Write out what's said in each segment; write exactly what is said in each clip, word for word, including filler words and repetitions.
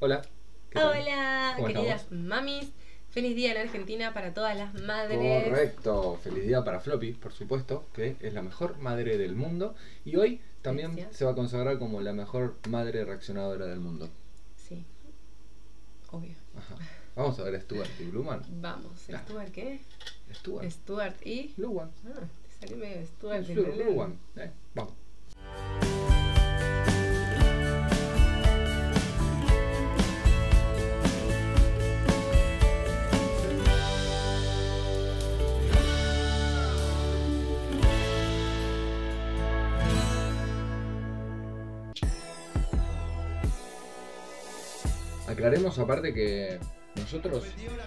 Hola. ¿Qué tal? Hola, ¿Cómo queridas estamos? mamis. Feliz día en Argentina para todas las madres. Correcto. Feliz día para Floppy, por supuesto, que es la mejor madre del mundo. Y hoy también Gracias. se va a consagrar como la mejor madre reaccionadora del mundo. Sí, obvio. Ajá. Vamos a ver a Stuart y Bluman. Vamos, Ya. ¿Stuart qué? Stuart. Stuart y... Bluman. Ah, te salió medio Stuart de Stuart, Belén. Bluman. Eh, vamos. Aclaremos aparte que nosotros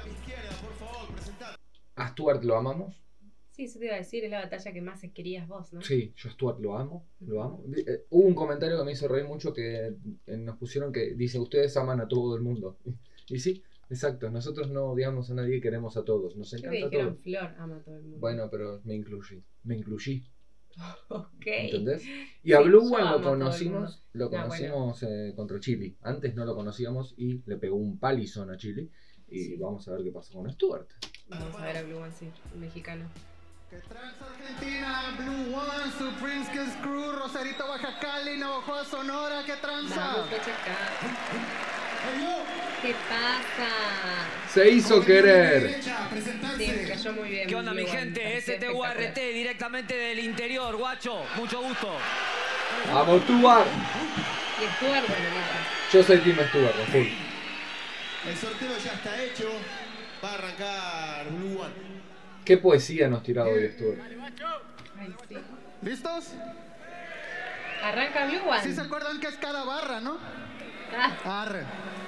a Stuart lo amamos. Sí, eso te iba a decir, es la batalla que más querías vos, ¿no? Sí, yo a Stuart lo amo, lo amo. Eh, hubo un comentario que me hizo reír mucho que eh, nos pusieron que dice, ustedes aman a todo el mundo. Y sí, exacto, nosotros no odiamos a nadie, queremos a todos, nos Creo que encanta dijeron todo. Flor ama a todo el mundo. Bueno, pero me incluí, me incluí, Ok. ¿entendés? Y a Sí, Blue yo One amo lo a todo el conocimos, mundo. lo Ah, conocimos eh, contra Chile. Antes no lo conocíamos y le pegó un palizón a Chile. Y Sí. vamos a ver qué pasa con Stuart. Vamos a ver a Blue One, sí, el mexicano. Que trans Argentina, Blue One, Supreme Skills Crew, Rosarito, Baja Cali, Navajo, Sonora, que tranza. Vamos a checar. ¿Qué pasa? Se hizo querer. Sí, me cayó muy bien. ¿Qué onda, mi Blue One, gente? pareció S T U R T espectacular. directamente del interior, guacho. Mucho gusto. ¡Vamos, Stuart! Y Stuart, bueno, nada. Yo soy Team Stuart, a full. El sorteo ya está hecho. Va a arrancar Blue One. ¿Qué poesía nos tiraba hoy Stuart? Ay, sí. ¿Listos? Arranca Blue One. ¿Sí se acuerdan que es cada barra, no? Ah, Arre.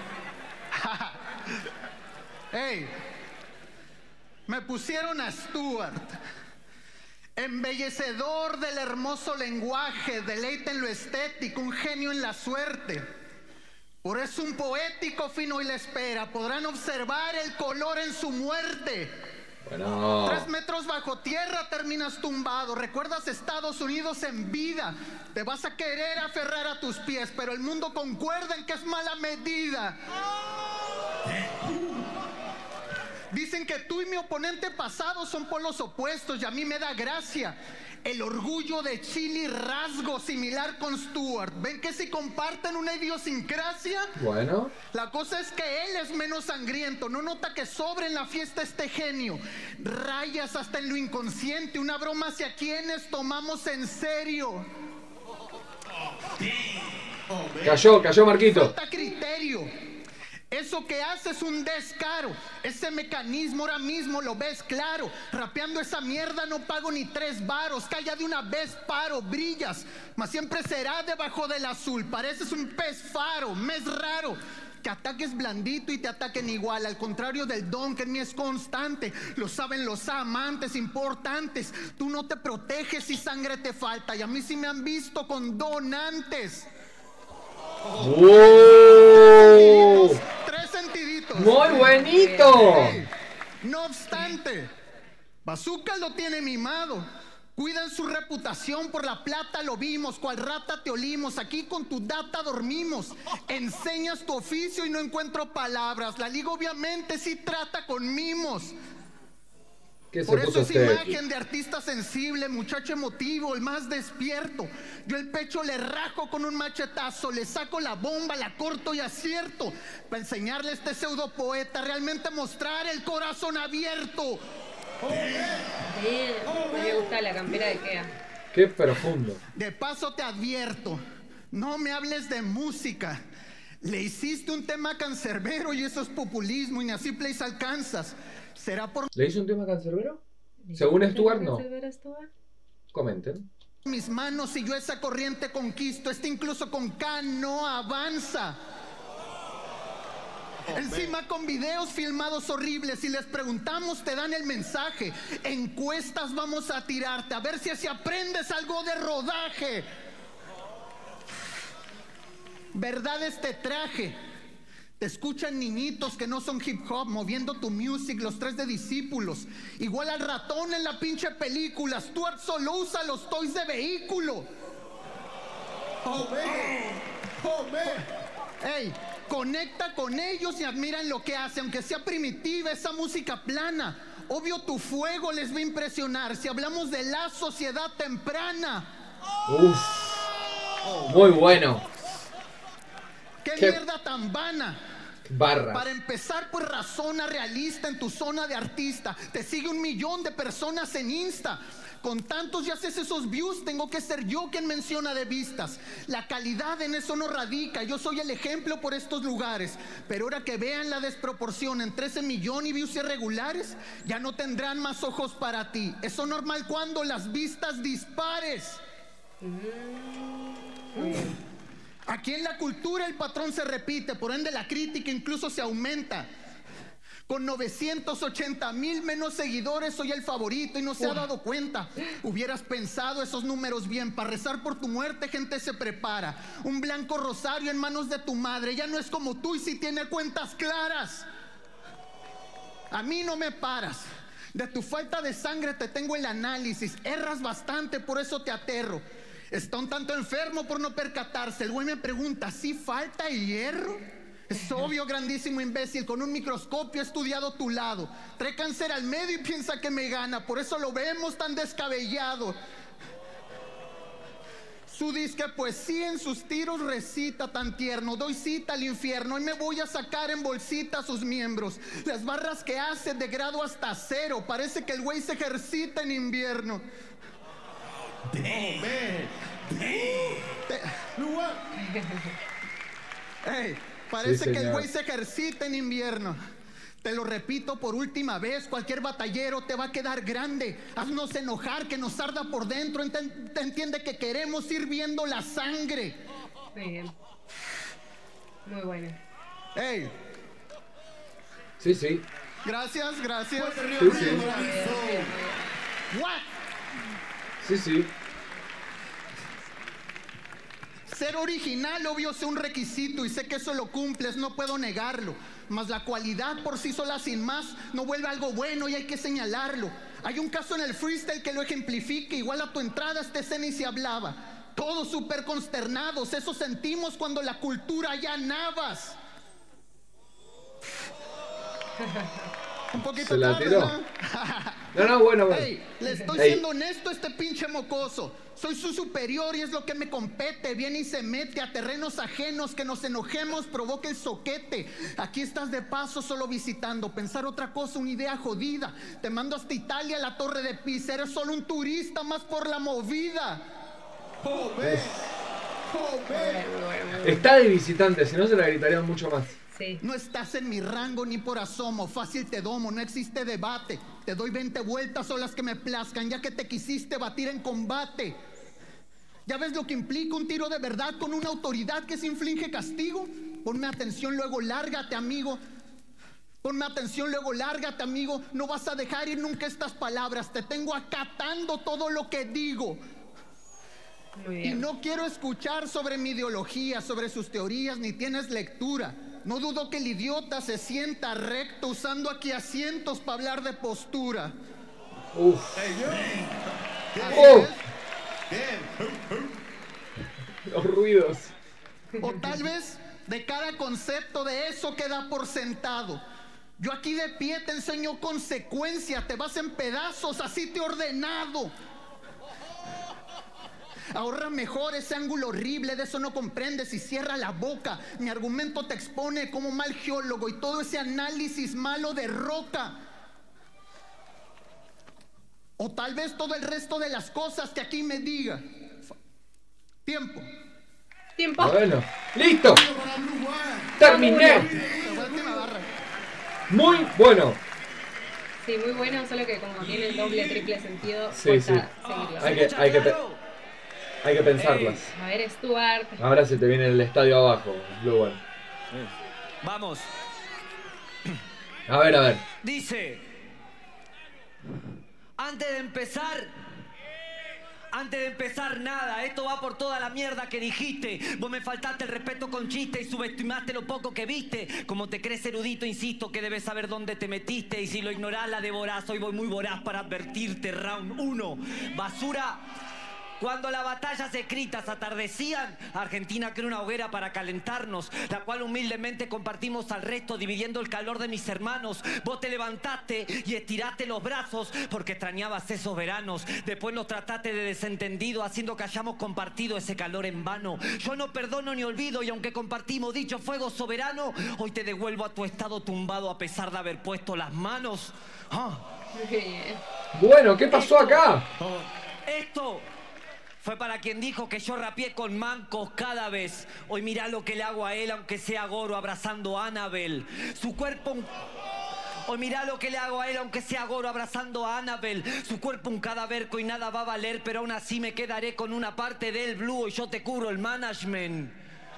Ey, me pusieron a Stuart, embellecedor del hermoso lenguaje, deleite en lo estético, un genio en la suerte. Por eso un poético fino y la espera, podrán observar el color en su muerte. Bueno. Tres metros bajo tierra terminas tumbado. Recuerdas Estados Unidos en vida. Te vas a querer aferrar a tus pies, pero el mundo concuerda en que es mala medida. Dicen que tú y mi oponente pasado son polos opuestos y a mí me da gracia. El orgullo de Chile, rasgo similar con Stuart. ¿Ven que si comparten una idiosincrasia? Bueno. La cosa es que él es menos sangriento. No nota que sobre en la fiesta este genio. Rayas hasta en lo inconsciente. Una broma hacia quienes tomamos en serio. Cayó, cayó Marquito. Falta criterio. Eso que hace es un descaro. Ese mecanismo ahora mismo lo ves claro. Rapeando esa mierda no pago ni tres varos. Calla de una vez, paro, brillas, mas siempre será debajo del azul. Pareces un pez faro, mes raro. Que ataques blandito y te ataquen igual. Al contrario del don que en mí es constante. Lo saben los amantes importantes. Tú no te proteges si sangre te falta. Y a mí sí me han visto con donantes. ¡Wow! Tres sentiditos. ¡Muy buenito! Ey, no obstante, Bazooka lo tiene mimado. Cuidan su reputación, por la plata lo vimos. Cual rata te olimos, aquí con tu data dormimos. Enseñas tu oficio y no encuentro palabras. La liga obviamente sí trata con mimos. ¿Qué se Por puso eso es usted? imagen de artista sensible, muchacho emotivo, el más despierto. Yo el pecho le rajo con un machetazo, le saco la bomba, la corto y acierto. Para enseñarle a este pseudo poeta, realmente mostrar el corazón abierto. bien. Me gusta la campera de Kea. Qué profundo. De paso te advierto, no me hables de música. Le hiciste un tema cancerbero y eso es populismo y ni así plays alcanzas. ¿Será por ¿Le hizo un tema cancerbero? Según Stuart, no. ¿Cancerbero Stuart? Comenten. mis manos y yo esa corriente conquisto? Este incluso con K no avanza. Encima con videos filmados horribles. Si les preguntamos te dan el mensaje. Encuestas vamos a tirarte a ver si así aprendes algo de rodaje. Verdad este traje. Te escuchan niñitos que no son hip hop moviendo tu music, los tres de discípulos. Igual al ratón en la pinche película. Stuart solo usa los toys de vehículo. Oh, man. Oh, man. Ey, Conecta con ellos y admira en lo que hace, aunque sea primitiva, esa música plana. Obvio tu fuego les va a impresionar si hablamos de la sociedad temprana. Uf, muy bueno. ¿Qué, ¿Qué? mierda tan vana? Barras. Para empezar, pues razona realista en tu zona de artista. Te sigue un millón de personas en Insta. Con tantos ya haces esos views, tengo que ser yo quien menciona de vistas. La calidad en eso no radica, yo soy el ejemplo por estos lugares. Pero ahora que vean la desproporción entre ese millón y views irregulares, ya no tendrán más ojos para ti. Eso normal cuando las vistas dispares. Aquí en la cultura el patrón se repite, por ende la crítica incluso se aumenta. Con novecientos ochenta mil menos seguidores soy el favorito y no se ha dado cuenta. Hubieras pensado esos números bien. Para rezar por tu muerte gente se prepara. Un blanco rosario en manos de tu madre. Ya no es como tú y si tiene cuentas claras. A mí no me paras. De tu falta de sangre te tengo el análisis. Erras bastante, por eso te aterro. Está un tanto enfermo por no percatarse. El güey me pregunta, ¿sí falta hierro? Es obvio, grandísimo imbécil, con un microscopio he estudiado tu lado. Trae cáncer al medio y piensa que me gana, por eso lo vemos tan descabellado. Su disque poesía en sus tiros recita tan tierno. Doy cita al infierno y me voy a sacar en bolsita a sus miembros. Las barras que hace de grado hasta cero. Parece que el güey se ejercita en invierno. Damn, man. Hey, parece Sí, que el señor. güey se ejercita en invierno. Te lo repito por última vez, cualquier batallero te va a quedar grande. Haznos enojar, que nos arda por dentro. Enten- te entiende que queremos ir viendo la sangre. Muy bien. Muy bueno. Hey, Sí, sí. gracias, gracias. Fuerte Río Sí, Frío sí. para Mixo. What? Sí, sí. Ser original, obvio, es un requisito y sé que eso lo cumples, no puedo negarlo. Mas la cualidad por sí sola sin más no vuelve algo bueno y hay que señalarlo. Hay un caso en el freestyle que lo ejemplifica, igual a tu entrada esta escena y se hablaba. Todos súper consternados, eso sentimos cuando la cultura ya navas. Un poquito Se la tarde, tiró. ¿no? No, no, bueno, bueno. Ey, le estoy Ey. siendo honesto a este pinche mocoso. Soy su superior y es lo que me compete. Viene y se mete a terrenos ajenos. Que nos enojemos provoca el soquete. Aquí estás de paso solo visitando. Pensar otra cosa, una idea jodida. Te mando hasta Italia, a la Torre de Pisa. Eres solo un turista más por la movida. Oh, man. Oh, man. Está de visitante, si no se la gritarían mucho más. Sí. No estás en mi rango ni por asomo. Fácil te domo, no existe debate. Te doy veinte vueltas o las que me plazcan, ya que te quisiste batir en combate. ¿Ya ves lo que implica un tiro de verdad con una autoridad que se inflige castigo? Ponme atención, luego lárgate, amigo. Ponme atención, luego lárgate, amigo. No vas a dejar ir nunca estas palabras. Te tengo acatando todo lo que digo. Muy Y bien. no quiero escuchar sobre mi ideología, sobre sus teorías, ni tienes lectura. No dudo que el idiota se sienta recto usando aquí asientos para hablar de postura. Uf. Hey, yo. Así Oh. es. Damn. Los ruidos. O tal vez de cada concepto de eso queda por sentado. Yo aquí de pie te enseño consecuencia, te vas en pedazos, así te he ordenado. Ahorra mejor ese ángulo horrible, de eso no comprendes y cierra la boca. Mi argumento te expone como mal geólogo y todo ese análisis malo de roca. O tal vez todo el resto de las cosas que aquí me diga. Tiempo. Tiempo. Bueno, listo. Para Blue One. Terminé. La última barra. Muy bueno. Sí, muy bueno, solo que como tiene el doble, triple sentido, Sí, cuesta sí. seguirlo. Hay que, hay que, pe- hay que pensarlas. A ver, Stuart. Ahora se te viene el estadio abajo, Blue One. Vamos. A ver, a ver. Dice, antes de empezar, antes de empezar nada, esto va por toda la mierda que dijiste. Vos me faltaste el respeto con chiste y subestimaste lo poco que viste. Como te crees erudito, insisto que debes saber dónde te metiste. Y si lo ignorás, la devorás. Hoy voy muy voraz para advertirte. Round uno. Basura. Cuando las batallas escritas atardecían, Argentina creó una hoguera para calentarnos, la cual humildemente compartimos al resto, dividiendo el calor de mis hermanos. Vos te levantaste y estiraste los brazos porque extrañabas esos veranos. Después nos trataste de desentendido, haciendo que hayamos compartido ese calor en vano. Yo no perdono ni olvido, y aunque compartimos dicho fuego soberano, hoy te devuelvo a tu estado tumbado a pesar de haber puesto las manos. Ah. Bueno, ¿qué pasó acá? Esto fue para quien dijo que yo rapeé con mancos cada vez. Hoy mirá lo que le hago a él, aunque sea Goro abrazando a Annabelle. Su cuerpo... Un... Hoy mirá lo que le hago a él, aunque sea Goro abrazando a Annabelle. Su cuerpo un cadáverco y nada va a valer, pero aún así me quedaré con una parte del blue y yo te cubro el management.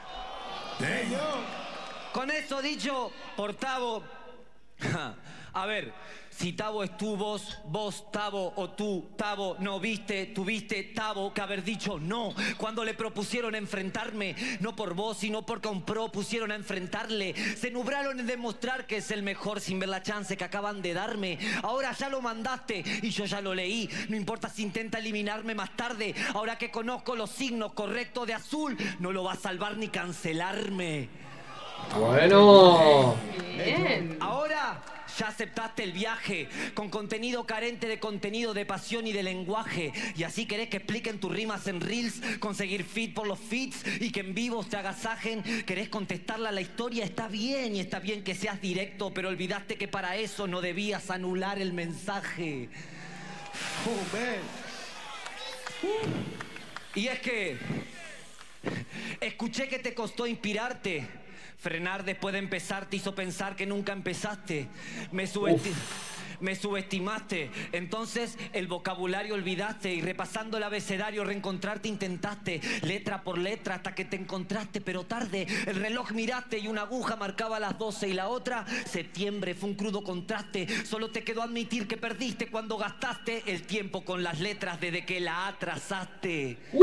Con eso dicho, por Tavo... A ver, si Tavo es tú, vos, vos, Tavo, o tú, Tavo, no viste, tuviste, Tavo, que haber dicho no. Cuando le propusieron enfrentarme, no por vos, sino porque a un pro pusieron a enfrentarle. Se nubraron en demostrar que es el mejor sin ver la chance que acaban de darme. Ahora ya lo mandaste y yo ya lo leí. No importa si intenta eliminarme más tarde. Ahora que conozco los signos correctos de azul, no lo va a salvar ni cancelarme. Bueno. Bien. Ahora ya aceptaste el viaje con contenido carente de contenido, de pasión y de lenguaje. Y así querés que expliquen tus rimas en reels, conseguir feed por los feeds y que en vivos te agasajen. Querés contestarle a la historia, está bien, y está bien que seas directo, pero olvidaste que para eso no debías anular el mensaje. Oh, man. Y es que escuché que te costó inspirarte. Frenar después de empezar te hizo pensar que nunca empezaste. Me, subesti me subestimaste. Entonces el vocabulario olvidaste y repasando el abecedario reencontrarte intentaste. Letra por letra hasta que te encontraste, pero tarde. El reloj miraste y una aguja marcaba las doce y la otra, septiembre, fue un crudo contraste. Solo te quedó admitir que perdiste cuando gastaste el tiempo con las letras desde que la atrasaste. ¡Wow!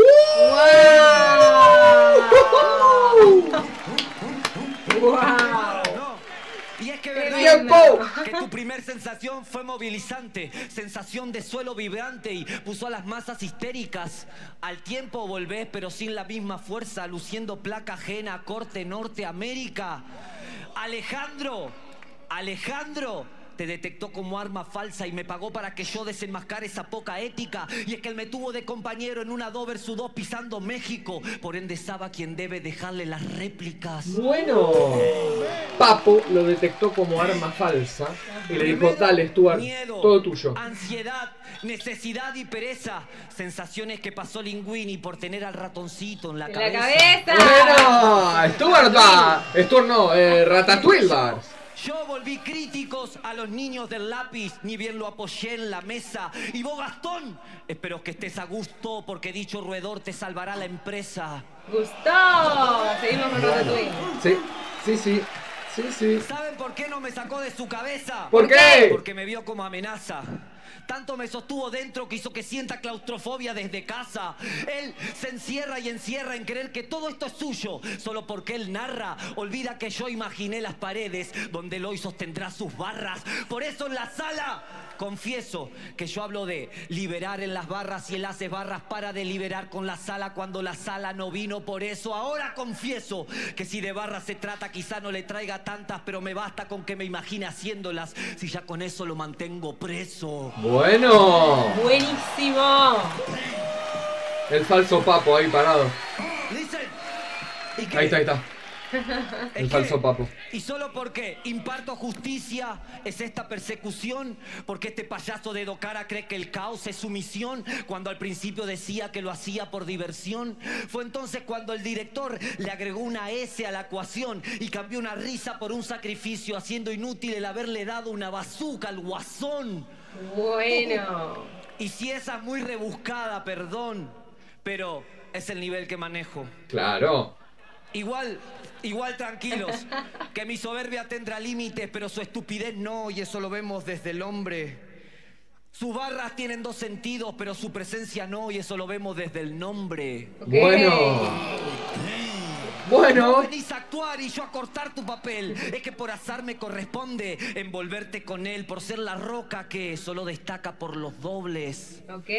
¡Wow! No. Y es que ¡Qué verdad que tu primer sensación fue movilizante, sensación de suelo vibrante y puso a las masas histéricas. Al tiempo volvés pero sin la misma fuerza, luciendo placa ajena, corte Norteamérica. Alejandro, Alejandro te detectó como arma falsa y me pagó para que yo desenmascare esa poca ética. Y es que él me tuvo de compañero en una dos versus dos pisando México. Por ende sabe a quien debe dejarle las réplicas. Bueno, Papo lo detectó como arma falsa y le dijo, dale Stuart, miedo, todo tuyo. Ansiedad, necesidad y pereza. Sensaciones que pasó Linguini por tener al ratoncito en la ¡En cabeza. la cabeza! Bueno, Stuart va, Stuart no, eh, Ratatouille va. Yo volví críticos a los niños del lápiz, ni bien lo apoyé en la mesa. Y vos, Gastón, espero que estés a gusto, porque dicho roedor te salvará la empresa. ¡Gustó! Seguimos con Ratatouille. Sí, sí, sí, sí, sí. ¿Saben por qué no me sacó de su cabeza? ¿Por qué? Porque me vio como amenaza. Tanto me sostuvo dentro que hizo que sienta claustrofobia desde casa. Él se encierra y encierra en creer que todo esto es suyo. Solo porque él narra, olvida que yo imaginé las paredes donde él hoy sostendrá sus barras. Por eso en la sala confieso que yo hablo de liberar en las barras y él hace barras para deliberar con la sala cuando la sala no vino. Por eso ahora confieso que si de barras se trata quizá no le traiga tantas, pero me basta con que me imagine haciéndolas, si ya con eso lo mantengo preso. Bueno, ¡Buenísimo! el falso Papo ahí parado. Listen. ¿Y qué? Ahí está, ahí está. Es El que- falso Papo. Y solo porque imparto justicia es esta persecución, porque este payaso de Docara cree que el caos es su misión, cuando al principio decía que lo hacía por diversión. Fue entonces cuando el director le agregó una S a la ecuación y cambió una risa por un sacrificio, haciendo inútil el haberle dado una bazooka al guasón. Bueno. Y si esa es muy rebuscada, perdón, pero es el nivel que manejo. Claro. Igual, igual tranquilos, que mi soberbia tendrá límites, pero su estupidez no, y eso lo vemos desde el hombre. Sus barras tienen dos sentidos, pero su presencia no, y eso lo vemos desde el nombre. Bueno. Bueno. Vos venís a actuar y yo a cortar tu papel. Es que por azar me corresponde envolverte con él, por ser la roca que solo destaca por los dobles. Ok.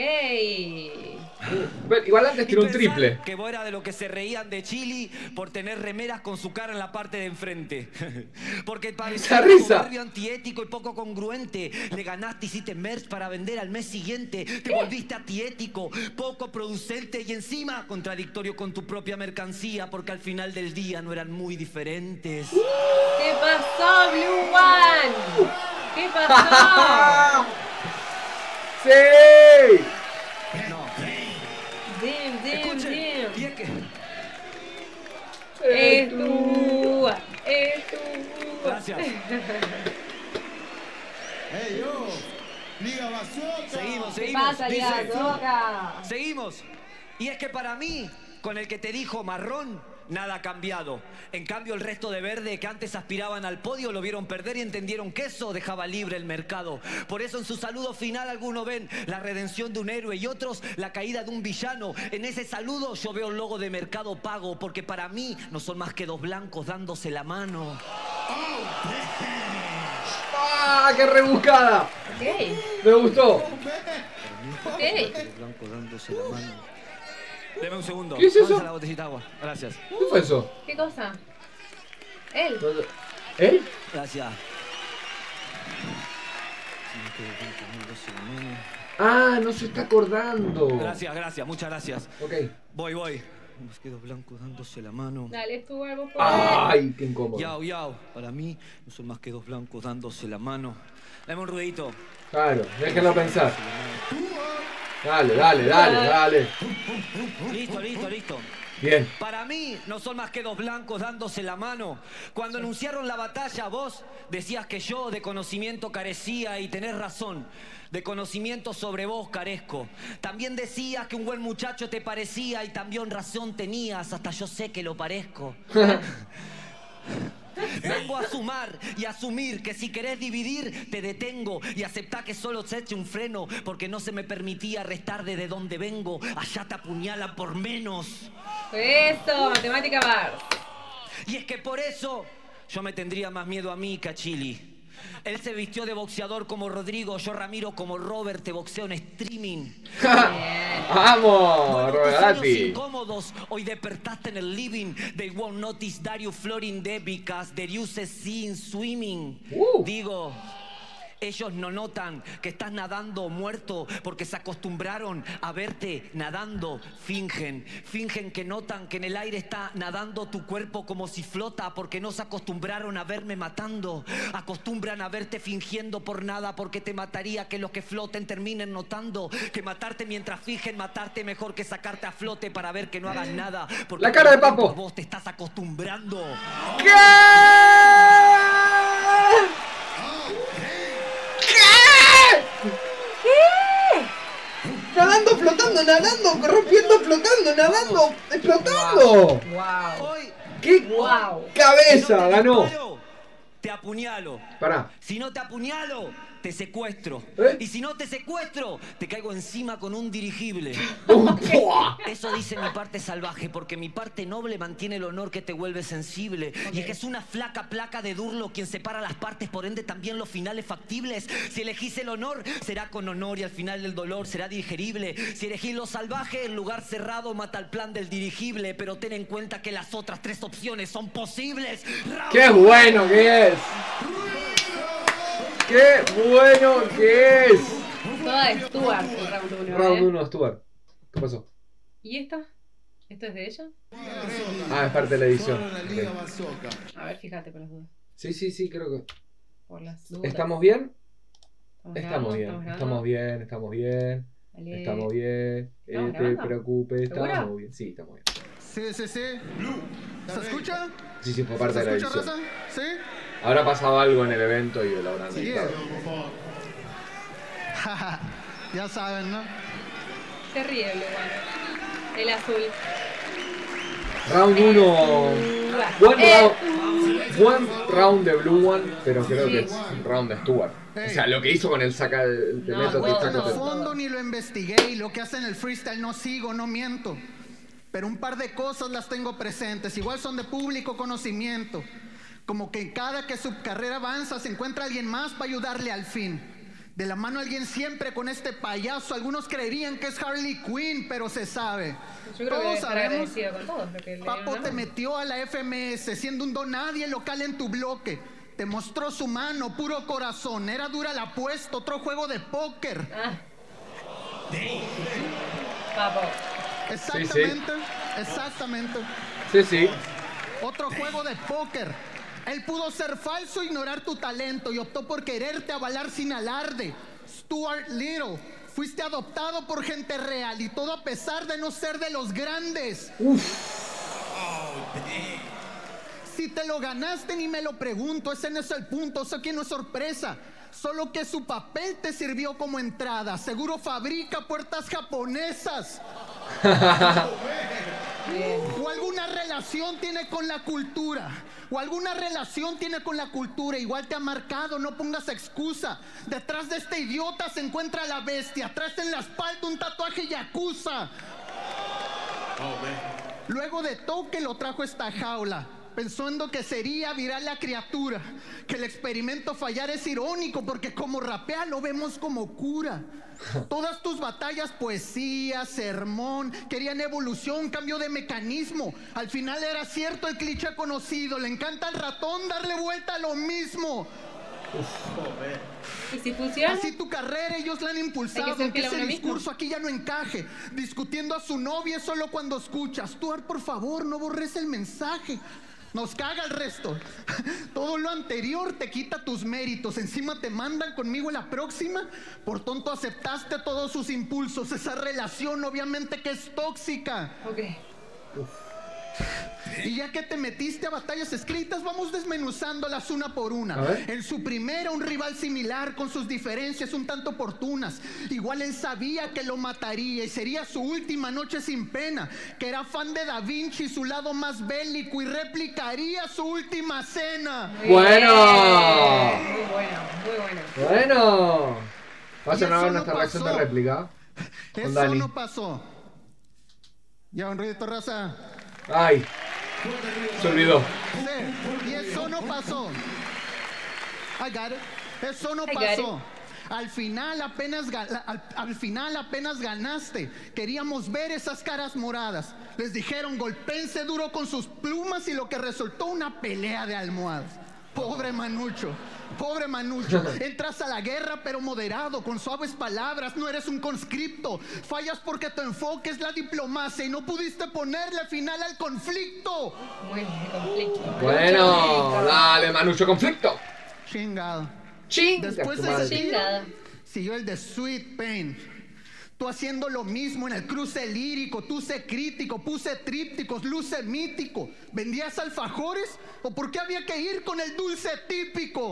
Pero igual antes Y tiró un pensar triple. que vos era de lo que se reían de Chili por tener remeras con su cara en la parte de enfrente. Porque parecía Esa risa. soberbio, antiético y poco congruente. Le ganaste, hiciste merch para vender al mes siguiente. Te volviste antiético, poco producente y encima contradictorio con tu propia mercancía, porque al final del día no eran muy diferentes. ¿Qué pasó, Blue One? ¿Qué pasó? ¡Sí! No. Dim, dim, Escuchen, y dim. es que Es tu, es tu. Gracias. ¡Ey, yo! ¡Liga Bazooka! Seguimos, ¿Qué seguimos. pasa, Dice, Liga Toca? seguimos. Y es que para mí, con el que te dijo marrón, nada ha cambiado. En cambio, el resto de verde que antes aspiraban al podio lo vieron perder y entendieron que eso dejaba libre el mercado. Por eso en su saludo final algunos ven la redención de un héroe y otros la caída de un villano. En ese saludo yo veo el logo de Mercado Pago, porque para mí no son más que dos blancos dándose la mano. ¡Ah, qué rebuscada! Ok, Me gustó. ok. Dos blancos dándose la mano. Deme un segundo. ¿Qué es eso? Pásame la botellita de agua. Gracias. ¿Qué fue eso? ¿Qué cosa? Él. ¿Él? Gracias. Ah, no se está acordando. Gracias, gracias, muchas gracias. Ok. Voy, voy. Nos quedo blancos dándose la mano. Dale, tú, vos podés. Ay, qué incómodo. Yao, yao. Para mí no son más que dos blancos dándose la mano. Dame un ruidito. Claro, déjenlo pensar. Dale, dale, dale, dale. Listo, listo, listo. Bien. Para mí no son más que dos blancos dándose la mano. Cuando anunciaron la batalla, vos decías que yo de conocimiento carecía y tenés razón. De conocimiento sobre vos carezco. También decías que un buen muchacho te parecía y también razón tenías, hasta yo sé que lo parezco. Vengo a sumar y a asumir que si querés dividir, te detengo y aceptá que solo se eche un freno, porque no se me permitía restar desde donde vengo. Allá te apuñalan por menos. Eso, matemática bar. Y es que por eso yo me tendría más miedo a mí que a Chili. Él se vistió de boxeador como Rodrigo, yo Ramiro como Robert, te boxeo en streaming. ¡Vamos, Bueno, tus sueños Rodati! incómodos hoy despertaste en el living. They won't notice that you floating there because there you see swimming. Uh. Digo, ellos no notan que estás nadando o muerto porque se acostumbraron a verte nadando. Fingen, fingen que notan que en el aire está nadando tu cuerpo como si flota porque no se acostumbraron a verme matando. Acostumbran a verte fingiendo por nada porque te mataría que los que floten terminen notando que matarte mientras fingen matarte mejor que sacarte a flote para ver que no hagas nada. Porque La cara de Papo. vos te estás acostumbrando. ¿Qué? Nadando, flotando, nadando, rompiendo, flotando, nadando, explotando. Wow. Hoy, ¡Qué Wow. cabeza! si no te Ganó. disparo, te apuñalo. Pará. Si no te apuñalo, te secuestro. ¿Eh? Y si no te secuestro, te caigo encima con un dirigible. Uh, ¡pua! Eso dice mi parte salvaje, porque mi parte noble mantiene el honor que te vuelve sensible. Y es que es una flaca placa de Durlo quien separa las partes, por ende también los finales factibles. Si elegís el honor, será con honor y al final del dolor será digerible. Si elegís lo salvaje, el lugar cerrado mata el plan del dirigible. Pero ten en cuenta que las otras tres opciones son posibles. ¡Qué bueno que es! ¡Qué bueno que es! Toda de Stuart, el round uno. Round ¿eh? uno, Stuart. ¿Qué pasó? ¿Y esta? ¿Esto es de ella? Ah, es parte de la edición. Solo la Liga Ok. Bazooka. A ver, fíjate por las dudas. Sí, sí, sí, creo que. Por las dudas. ¿Estamos bien? Estamos Estamos bien, grabando, estamos bien, estamos bien. Dale. Estamos bien. ¿Estamos Eh, te grabando? preocupes, ¿Seguro? estamos bien. Sí, estamos bien. Sí, sí, sí. ¿Se escucha? Sí, sí, fue parte ¿Se de la escucha, edición. raza? ¿Sí? Habrá pasado algo en el evento y lo habrán Sí, editado. ya saben, ¿no? Se ríe Blue One. El azul. Round uno. One Eh, round, one round de Blue One, pero creo Sí. que es un round de Stuart. O sea, lo que hizo con el saca el te No, meto, te no, saco, No te- fondo ni lo investigué y lo que hace en el freestyle no sigo, no miento. pero un par de cosas las tengo presentes. Igual son de público conocimiento. Como que cada que su carrera avanza se encuentra alguien más para ayudarle al fin. De la mano alguien siempre con este payaso. Algunos creerían que es Harley Quinn, pero se sabe. Yo creo Todos que estar sabemos. agradecido con todos. Lo que le Papo dieron te la mano. metió a la F M S siendo un donadie local en tu bloque. Te mostró su mano, puro corazón. Era dura la apuesta, otro juego de póker. Ah. Papo. Exactamente, exactamente. Sí, sí. Otro juego de póker. Él pudo ser falso, ignorar tu talento y optó por quererte avalar sin alarde. Stuart Little, fuiste adoptado por gente real y todo a pesar de no ser de los grandes. Si te lo ganaste ni me lo pregunto, ese no es el punto, eso aquí no es sorpresa. Solo que su papel te sirvió como entrada. Seguro fabrica puertas japonesas. O alguna relación tiene con la cultura. O alguna relación tiene con la cultura. Igual te ha marcado, no pongas excusa. Detrás de este idiota se encuentra la bestia. Atrás en la espalda un tatuaje yakuza. Luego de toque lo trajo esta jaula, pensando que sería viral la criatura. Que el experimento fallar es irónico, porque como rapea lo vemos como cura. Todas tus batallas, poesía, sermón, querían evolución, cambio de mecanismo. Al final era cierto el cliché conocido. Le encanta al ratón darle vuelta a lo mismo. ¿Y si funciona? Así tu carrera ellos la han impulsado, Hay que ser aunque fiel a ese uno mismo. discurso aquí ya no encaje. Discutiendo a su novia solo cuando escuchas. Stuart, por favor, no borres el mensaje. Nos caga el resto. Todo lo anterior te quita tus méritos. Encima te mandan conmigo la próxima. Por tonto aceptaste todos sus impulsos. Esa relación obviamente que es tóxica. Ok. Y ya que te metiste a batallas escritas, vamos desmenuzándolas una por A una. ver. En su primera, un rival similar con sus diferencias un tanto oportunas. Igual él sabía que lo mataría y sería su última noche sin pena. Que era fan de Da Vinci, su lado más bélico, y replicaría su última cena. Muy Bueno. bien. Muy bueno, muy bueno. Bueno. Vayan Y a eso ver no nuestra reacción de pasó. réplica. Con Eso Dani. no pasó. Ya, un ruidito, raza. Ay. Se olvidó. Sí, y eso no pasó. I got it. Eso no I got pasó. Al final apenas ga- al, al final apenas ganaste. Queríamos ver esas caras moradas. Les dijeron golpense duro con sus plumas y lo que resultó una pelea de almohadas. Pobre Manucho. Pobre Manucho, entras a la guerra pero moderado, con suaves palabras, no eres un conscripto. Fallas porque tu enfoque es la diplomacia y no pudiste ponerle final al conflicto. Muy conflicto. Bueno. Dale, Manucho, conflicto. Chingado. Chinga Después tu de madre. ese Chingada. siguió el de Sweet Pain. Tú haciendo lo mismo en el cruce lírico, tú sé crítico, puse trípticos, luce mítico. ¿Vendías alfajores? ¿O por qué había que ir con el dulce típico?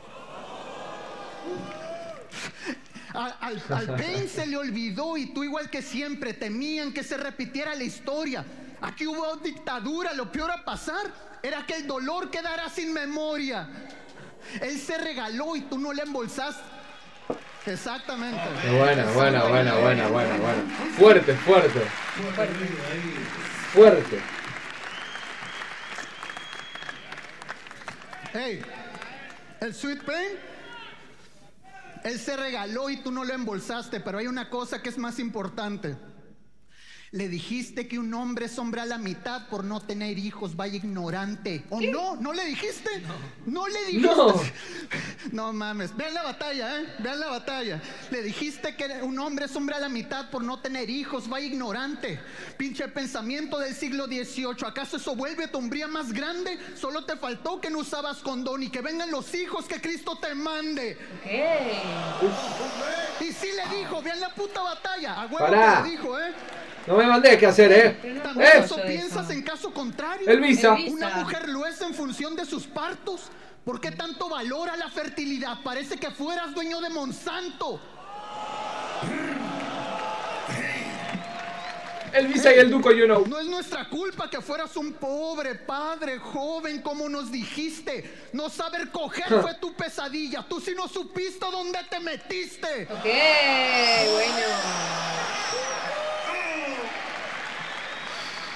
Al, al, al Pain se le olvidó y tú igual que siempre temían que se repitiera la historia. Aquí hubo dictadura, lo peor a pasar era que el dolor quedara sin memoria. Él se regaló y tú no le embolsaste. Exactamente. Buena, buena, buena, buena, buena, buena. Fuerte, fuerte. Fuerte. Hey, el Sweet Pain, él se regaló y tú no lo embolsaste, pero hay una cosa que es más importante. Le dijiste que un hombre es hombre a la mitad por no tener hijos, vaya ignorante. ¿O no? ¿No le dijiste? No, no le dijiste. No. No mames, vean la batalla, ¿eh? Vean la batalla. Le dijiste que un hombre es hombre a la mitad por no tener hijos, vaya ignorante. Pinche pensamiento del siglo dieciocho. ¿Acaso eso vuelve tu hombría más grande? Solo te faltó que no usabas condón y que vengan los hijos que Cristo te mande. Ok. Y sí le dijo, vean la puta batalla. A huevo Pará. que le dijo, ¿eh? No me mandé qué hacer, eh. ¿También Eh. eso piensas en caso contrario? El Visa. El Una Visa. mujer lo es en función de sus partos. ¿Por qué tanto valora la fertilidad? Parece que fueras dueño de Monsanto. El Visa y el Duco, you know. No es nuestra culpa que fueras un pobre padre joven como nos dijiste. No saber coger fue tu pesadilla. Tú sí no supiste dónde te metiste. Ok, bueno.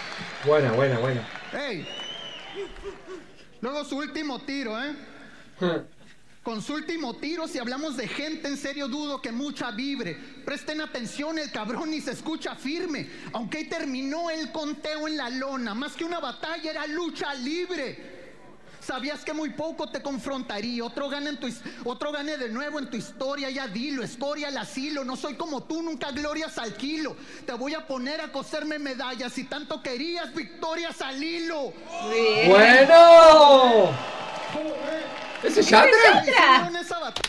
Buena, buena, buena. ¡Ey! Luego su último tiro, ¿eh? Con su último tiro, si hablamos de gente, en serio dudo que mucha vibre. Presten atención, el cabrón ni se escucha firme. Aunque ahí terminó el conteo en la lona. Más que una batalla, era lucha libre. Sabías que muy poco te confrontaría. Otro gane, en tu, otro gane de nuevo en tu historia. Ya dilo, escoria al asilo. No soy como tú, nunca glorias al kilo. Te voy a poner a coserme medallas. Si tanto querías, victorias al hilo. Bien. ¡Bueno! ¿Ese es Yatra? Hicieron esa batalla.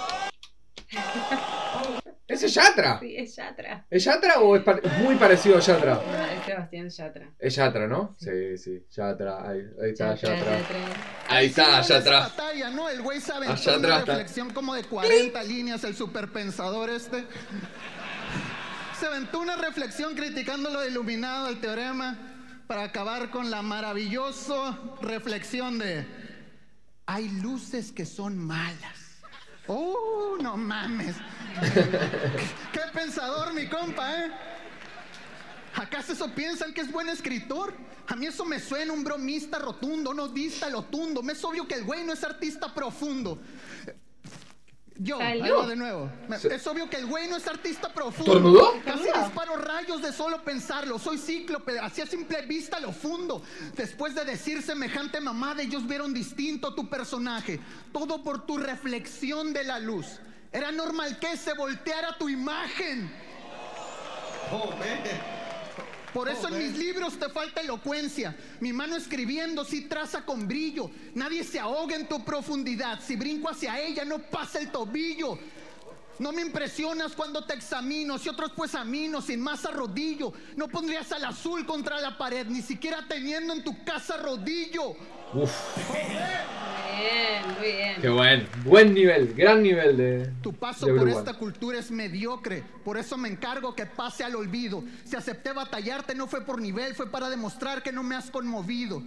¿Ese es Yatra? Sí, es Yatra. ¿Es Yatra o es pare- muy parecido a Yatra? No, es Sebastián Yatra. Es Yatra, ¿no? Sí, sí, Yatra, ahí, ahí está Yatra, Yatra. Yatra. Ahí está Hicieron esa Yatra. batalla, ¿no? El güey se aventó Allá una atrás está. reflexión como de cuarenta líneas, el superpensador este. Se aventó una reflexión criticando lo de iluminado, el teorema, para acabar con la maravillosa reflexión de: hay luces que son malas. ¡Oh, no mames! ¡Qué pensador, mi compa, eh! ¿Acaso eso piensan que es buen escritor? A mí eso me suena un bromista rotundo, no dista lotundo. Me es obvio que el güey no es artista profundo. Yo, ahí Salud. va de nuevo. Me- Se- Es obvio que el güey no es artista profundo. ¿Estornudó? Casi disparo rayos de solo pensarlo. Soy cíclope, así a simple vista lo fundo. Después de decir semejante mamada, ellos vieron distinto tu personaje. Todo por tu reflexión de la luz. Era normal que se volteara tu imagen. Oh, man. Por eso en mis libros te falta elocuencia. Mi mano escribiendo sí traza con brillo. Nadie se ahoga en tu profundidad. Si brinco hacia ella no pasa el tobillo. No me impresionas cuando te examino. Si otros pues a mí no, sin más arrodillo. No pondrías al azul contra la pared, ni siquiera teniendo en tu casa rodillo. Uf, Bien, muy bien. qué bueno. Buen nivel, gran nivel de. Tu paso de por Blue esta One. cultura es mediocre. Por eso me encargo que pase al olvido. Si acepté batallarte no fue por nivel, fue para demostrar que no me has conmovido.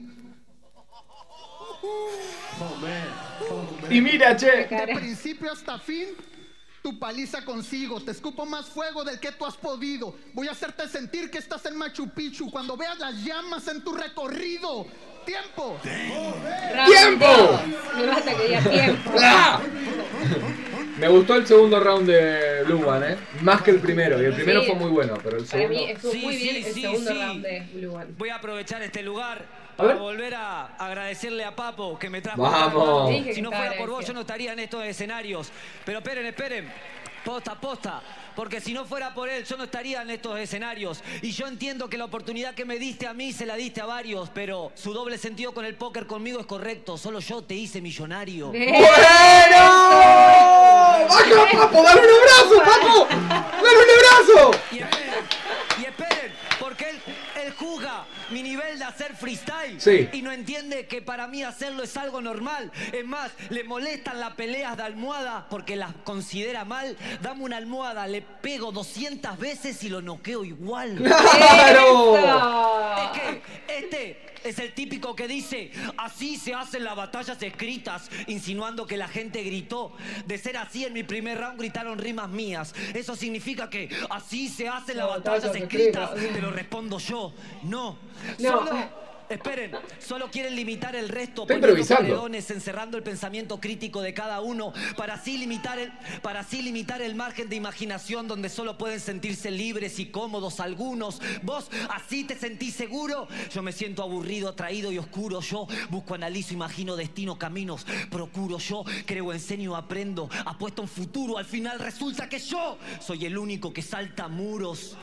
Oh, man. Oh, man. Y mira, che. De Cara. principio hasta fin, tu paliza consigo. Te escupo más fuego del que tú has podido. Voy a hacerte sentir que estás en Machu Picchu cuando veas las llamas en tu recorrido. ¡Tiempo! Round ¡Tiempo! dos. Me basta que diga tiempo. ¡Ah! Me gustó el segundo round de Blue One, ¿eh? Más que el primero. Y el primero Sí. fue muy bueno, pero el Para segundo. mí estuvo Sí, muy bien sí, el sí, segundo sí. round de Blue One. Voy a aprovechar este lugar A para ver. volver a agradecerle a Papo que me trajo. Vamos. Dije que Si no estaba fuera por vos, agradecido. yo no estaría en estos escenarios. Pero esperen, esperen. Posta, posta. Porque si no fuera por él, yo no estaría en estos escenarios. Y yo entiendo que la oportunidad que me diste a mí se la diste a varios, pero su doble sentido con el póker conmigo es correcto. Solo yo te hice millonario. Bien. ¡Bueno! ¡Baja, Papo! ¡Dale un abrazo, Papo! ¡Dale un abrazo! Y esperen, y esperen, porque él, él juzga mi nivel de hacer freestyle Sí. y no entiende que para mí hacerlo es algo normal. Es más, le molestan las peleas de almohada porque las considera mal. Dame una almohada, le pego doscientas veces y lo noqueo igual. ¡Claro! Eso. Es que este es el típico que dice, así se hacen las batallas escritas, insinuando que la gente gritó. De ser así, en mi primer round gritaron rimas mías. Eso significa que así se hacen las Las batallas batallas escritas. escritas. Te lo respondo yo. No. No. Solo... Esperen, solo quieren limitar el resto, Está poniendo improvisando. paredones, encerrando el pensamiento crítico de cada uno, para así limitar el, para así limitar el margen de imaginación donde solo pueden sentirse libres y cómodos algunos. Vos así te sentís seguro. Yo me siento aburrido, atraído y oscuro. Yo busco, analizo, imagino destino, caminos, procuro. Yo creo, enseño, aprendo, apuesto un futuro. Al final resulta que yo soy el único que salta muros.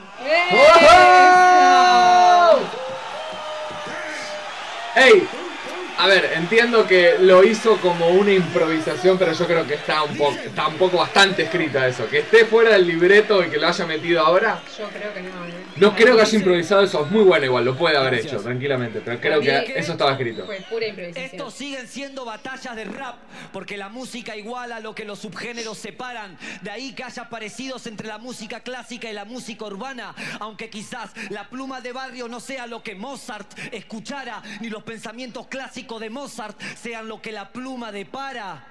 ¡Oh! ¡Ey! A ver, entiendo que lo hizo como una improvisación, pero yo creo que está un poco, está un poco bastante escrita eso. Que esté fuera del libreto y que lo haya metido ahora. Yo creo que no. ¿eh? No creo que haya improvisado eso, es muy bueno igual, lo puede haber Gracias. hecho, tranquilamente, pero creo que Para mí eso estaba escrito. Fue pura improvisación. Estos siguen siendo batallas de rap, porque la música iguala lo que los subgéneros separan. De ahí que haya parecidos entre la música clásica y la música urbana, aunque quizás la pluma de barrio no sea lo que Mozart escuchara, ni los pensamientos clásicos de Mozart sean lo que la pluma depara.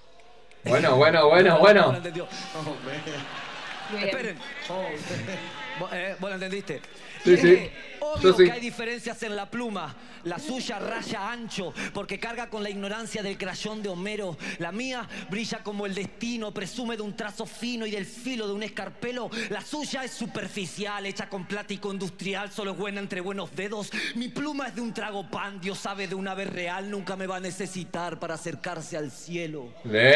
Bueno, bueno, bueno, bueno. ¿Entendió? Oh, man. Muy bien. Esperen. ¿Vos, eh, ¿Vos lo entendiste? Sí, Y es sí. que, obvio Yo sí. que hay diferencias en la pluma. La suya raya ancho, porque carga con la ignorancia del crayón de Homero. La mía brilla como el destino, presume de un trazo fino y del filo de un escarpelo. La suya es superficial, hecha con plástico industrial, solo es buena entre buenos dedos. Mi pluma es de un trago pan, Dios sabe de un ave real, nunca me va a necesitar para acercarse al cielo.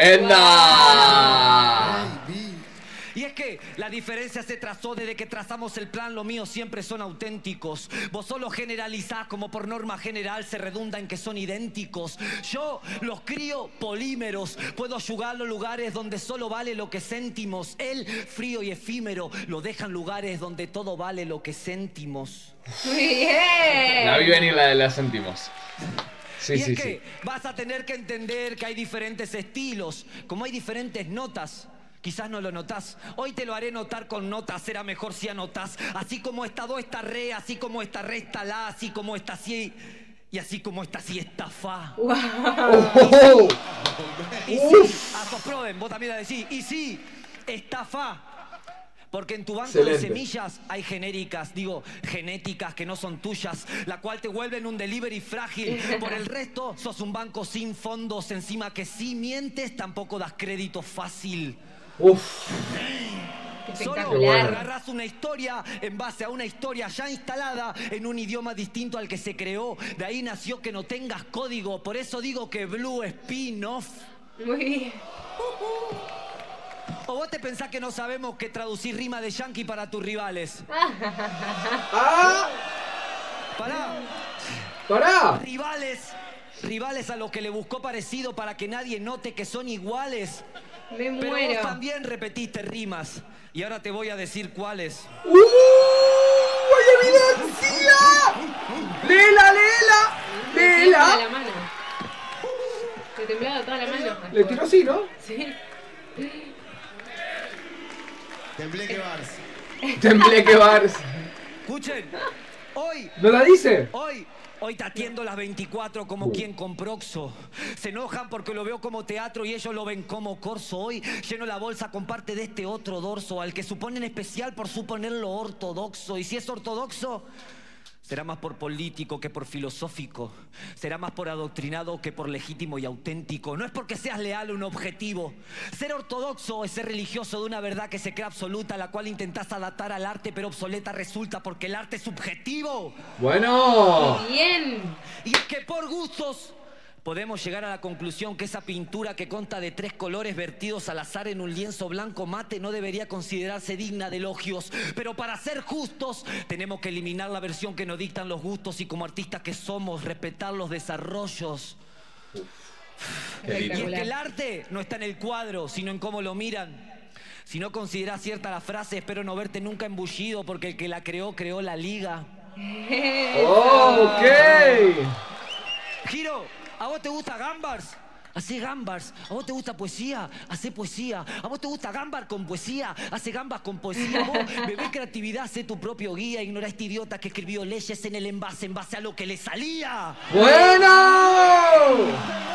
¡Venga! Y es que la diferencia se trazó desde que trazamos el plan, lo mío siempre son auténticos. Vos solo generalizás como por norma general se redunda en que son idénticos. Yo los crío polímeros, puedo ayudar los lugares donde solo vale lo que sentimos. Él, frío y efímero, lo dejan lugares donde todo vale lo que sentimos. Muy bien. La vi venir, la, la sentimos. Sí, y sí, es que sí. vas a tener que entender que hay diferentes estilos, como hay diferentes notas. Quizás no lo notás. Hoy te lo haré notar con notas. Será mejor si anotás. Así como está do, está re. Así como está re, está la. Así como está si. Y así como está si, está fa. Wow. Oh, Y sí, a sos proden, vos también la decís. Y sí, está fa. Porque en tu banco Excelente. de semillas hay genéricas, digo, genéticas que no son tuyas, la cual te vuelven un delivery frágil. Por el resto, sos un banco sin fondos. Encima que si mientes, tampoco das crédito fácil. uf. Solo Espectacular. agarrás una historia en base a una historia ya instalada en un idioma distinto al que se creó. De ahí nació que no tengas código. Por eso digo que Blue Spin-off. Muy bien. ¿O vos te pensás que no sabemos que traducir rima de yankee para tus rivales? ¡Ah! Pará. ¡Pará! Rivales. Rivales a los que le buscó parecido para que nadie note que son iguales. Me Pero vos muero. también repetiste rimas. Y ahora te voy a decir cuáles. ¡Uh! ¡Hay evidencia! ¡Léela, léela! Me tiembla la ¡Léela! mano. Me temblaba toda la mano. Le tiró así, ¿no? Sí. Temblé que Bars. Temblé que bars. Escuchen. Hoy ¿No la dice? Hoy, hoy te atiendo las veinticuatro como quien con Proxo. Se enojan porque lo veo como teatro y ellos lo ven como corso. Hoy lleno la bolsa con parte de este otro dorso, al que suponen especial por suponerlo ortodoxo. Y si es ortodoxo, será más por político que por filosófico. Será más por adoctrinado que por legítimo y auténtico. No es porque seas leal a un objetivo. Ser ortodoxo es ser religioso de una verdad que se cree absoluta, la cual intentás adaptar al arte, pero obsoleta resulta porque el arte es subjetivo. Bueno. Bien. Y es que por gustos podemos llegar a la conclusión que esa pintura que consta de tres colores vertidos al azar en un lienzo blanco mate no debería considerarse digna de elogios. Pero para ser justos tenemos que eliminar la versión que nos dictan los gustos y como artistas que somos, respetar los desarrollos. Qué lindo. Y es que el arte no está en el cuadro, sino en cómo lo miran. Si no consideras cierta la frase, espero no verte nunca embullido, porque el que la creó, creó la liga. Oh, ok. Giro, ¿a vos te gusta Gambars? Hacé gambars. ¿A vos te gusta poesía? Hacé poesía. ¿A vos te gusta gambar con poesía? Hacé gambas con poesía. Vos, bebé creatividad, sé tu propio guía. Ignora a este idiota que escribió leyes en el envase en base a lo que le salía. ¡Bueno!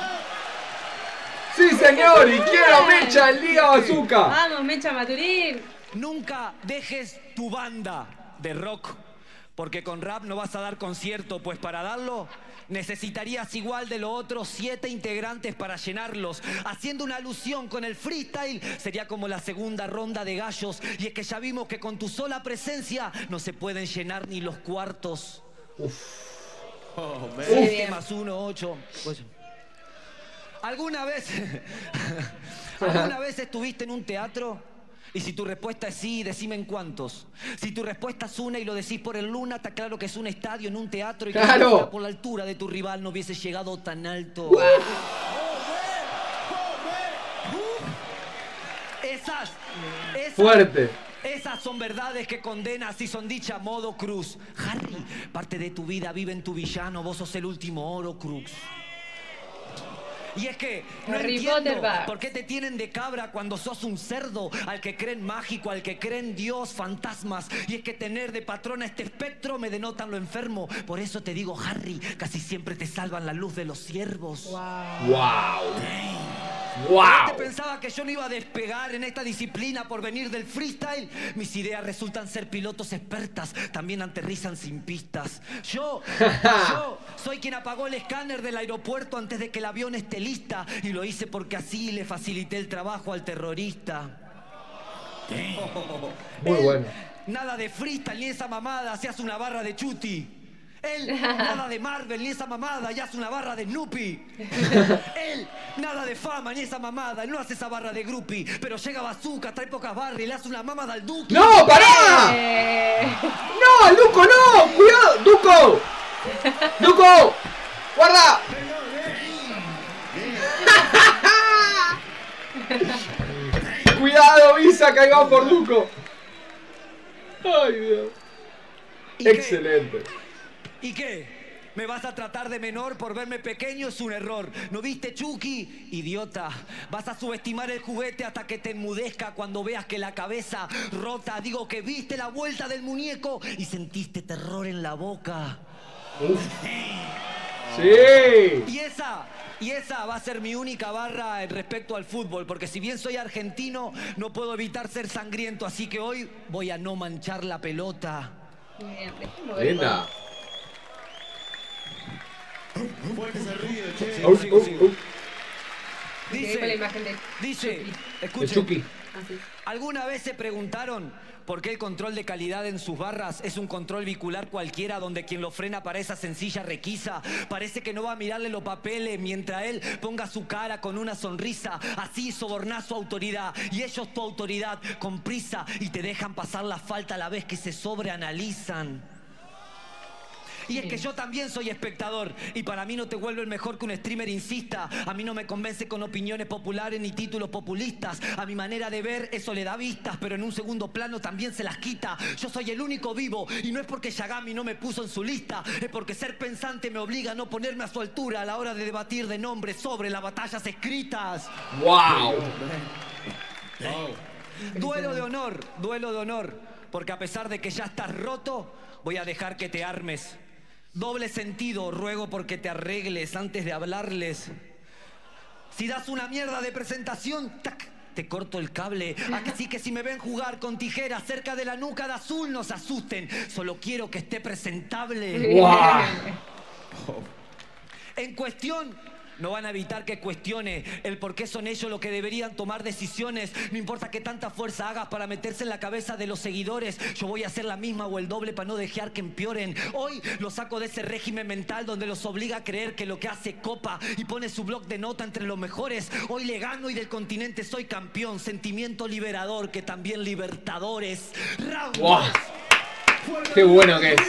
Sí, señor, y quiero mecha el día bazooka. Vamos, Mecha Maturín. Nunca dejes tu banda de rock, porque con rap no vas a dar concierto, pues para darlo necesitarías igual de lo otro siete integrantes para llenarlos. Haciendo una alusión con el freestyle, sería como la segunda ronda de gallos. Y es que ya vimos que con tu sola presencia no se pueden llenar ni los cuartos. Oh, man. Siete más uno, ocho. Pues, ¿Alguna vez, ¿Alguna vez estuviste en un teatro? Y si tu respuesta es sí, decime en cuántos. Si tu respuesta es una y lo decís por el Luna, está claro que es un estadio en un teatro y que ¡Claro! si fuera por la altura de tu rival no hubiese llegado tan alto. Esas, esas, Fuerte. esas son verdades que condenas y son dichas a modo cruz. Harry, parte de tu vida vive en tu villano, vos sos el último Horcrux. Y es que no Harry entiendo Potter va. por qué te tienen de cabra cuando sos un cerdo, al que creen mágico, al que creen Dios, fantasmas. Y es que tener de patrón a este espectro me denotan lo enfermo. Por eso te digo, Harry, casi siempre te salvan la luz de los ciervos. Wow. ¡Wow! ¿Te pensaba que yo no iba a despegar en esta disciplina por venir del freestyle? Mis ideas resultan ser pilotos expertas, también aterrizan sin pistas. Yo, yo soy quien apagó el escáner del aeropuerto antes de que el avión esté lista y lo hice porque así le facilité el trabajo al terrorista. Muy Él, bueno. Nada de freestyle ni esa mamada, se hace una barra de Chuti. Él, nada de Marvel ni esa mamada, y hace una barra de Snoopy. Él, nada de fama ni esa mamada, él no hace esa barra de groupie. Pero llega Bazooka, trae pocas barras y le hace una mamada al Duque. ¡No, pará! Eh, ¡No, Duco, no! ¡Cuidado! ¡Duco! ¡Duco! ¡Guarda! ¡Cuidado, Visa, que ahí va por Duco! ¡Ay, Dios! ¿Y qué? Excelente. ¿Y qué? ¿Me vas a tratar de menor por verme pequeño? Es un error. ¿No viste, Chucky? Idiota. Vas a subestimar el juguete hasta que te enmudezca cuando veas que la cabeza rota. Digo que viste la vuelta del muñeco y sentiste terror en la boca. Uf. Sí. Y esa, y esa va a ser mi única barra respecto al fútbol, porque si bien soy argentino, no puedo evitar ser sangriento, así que hoy voy a no manchar la pelota. bien, dejémoslo ver Linda. todo. Fuerte ese ruido, che. Au, sigo, au, sigo. au. Ahí fue la imagen de Dice, Chucky. De escuchen, Chucky. Así. ¿alguna vez se preguntaron por qué el control de calidad en sus barras es un control bicular cualquiera donde quien lo frena para esa sencilla requisa? Parece que no va a mirarle los papeles mientras él ponga su cara con una sonrisa. Así sobornás su autoridad y ellos tu autoridad con prisa y te dejan pasar la falta a la vez que se sobreanalizan. Y es que yo también soy espectador y para mí no te vuelve el mejor que un streamer insista. A mí no me convence con opiniones populares ni títulos populistas. A mi manera de ver eso le da vistas, pero en un segundo plano también se las quita. Yo soy el único vivo y no es porque Yagami no me puso en su lista, es porque ser pensante me obliga a no ponerme a su altura a la hora de debatir de nombres sobre las batallas escritas. ¡Wow! Duelo de honor, duelo de honor, porque a pesar de que ya estás roto, voy a dejar que te armes. Doble sentido, ruego porque te arregles antes de hablarles. Si das una mierda de presentación, tac, te corto el cable. Así que si me ven jugar con tijeras cerca de la nuca de azul, no se asusten. Solo quiero que esté presentable. ¡Wow! En cuestión, no van a evitar que cuestione el por qué son ellos los que deberían tomar decisiones. No importa qué tanta fuerza hagas para meterse en la cabeza de los seguidores. Yo voy a hacer la misma o el doble para no dejar que empeoren. Hoy los saco de ese régimen mental donde los obliga a creer que lo que hace copa y pone su blog de nota entre los mejores. Hoy le gano y del continente soy campeón. Sentimiento liberador que también libertadores. Round ¡Wow! ¡Qué bueno que es!